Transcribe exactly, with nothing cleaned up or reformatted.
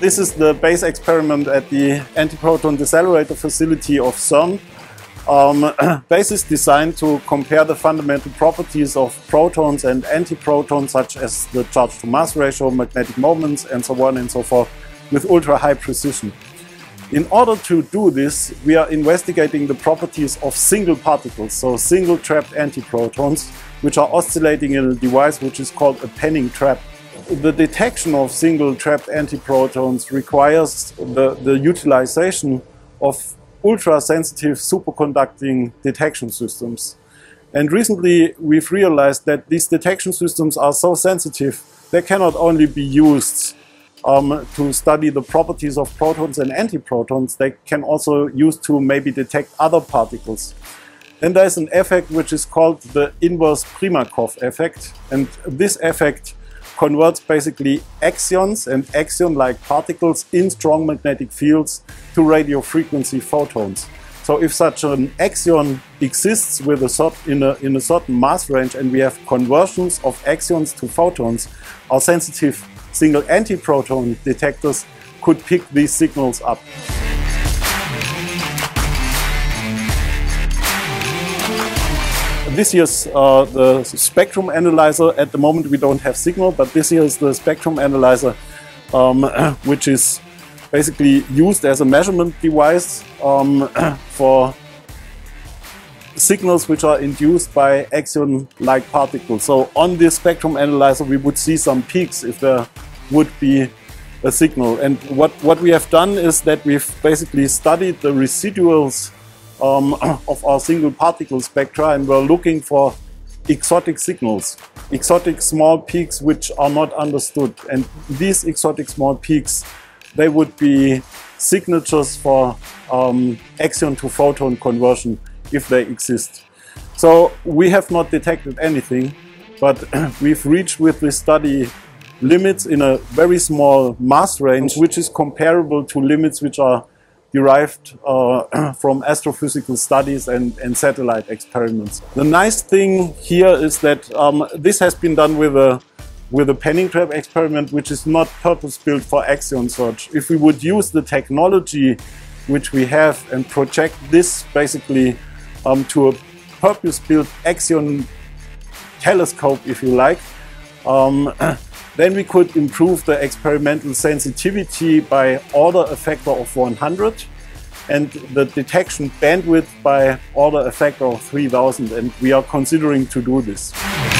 This is the base experiment at the antiproton decelerator facility of CERN. Um, BASE is designed to compare the fundamental properties of protons and antiprotons, such as the charge-to-mass ratio, magnetic moments, and so on and so forth, with ultra-high precision. In order to do this, we are investigating the properties of single particles, so single trapped antiprotons, which are oscillating in a device which is called a Penning trap. The detection of single trapped antiprotons requires the, the utilization of ultra-sensitive superconducting detection systems. And recently we've realized that these detection systems are so sensitive they cannot only be used um, to study the properties of protons and antiprotons, they can also use to maybe detect other particles. Then there's an effect which is called the inverse Primakov effect, and this effect converts basically axions and axion-like particles in strong magnetic fields to radio frequency photons. So if such an axion exists with a certain, in, a, in a certain mass range and we have conversions of axions to photons, our sensitive single antiproton detectors could pick these signals up. This here's uh, the spectrum analyzer. At the moment we don't have signal, but this here is the spectrum analyzer, um, which is basically used as a measurement device um, for signals which are induced by axion-like particles. So on this spectrum analyzer we would see some peaks if there would be a signal. And what, what we have done is that we've basically studied the residuals Um, of our single particle spectra, and we're looking for exotic signals, exotic small peaks which are not understood. And these exotic small peaks, they would be signatures for um, axion to photon conversion if they exist. So we have not detected anything, but we've reached with this study limits in a very small mass range, which is comparable to limits which are derived uh, from astrophysical studies and, and satellite experiments. The nice thing here is that um, this has been done with a, with a Penning trap experiment, which is not purpose-built for axion search. If we would use the technology which we have and project this basically um, to a purpose-built axion telescope, if you like, um, then we could improve the experimental sensitivity by order a factor of one hundred and the detection bandwidth by order a factor of three thousand, and we are considering to do this.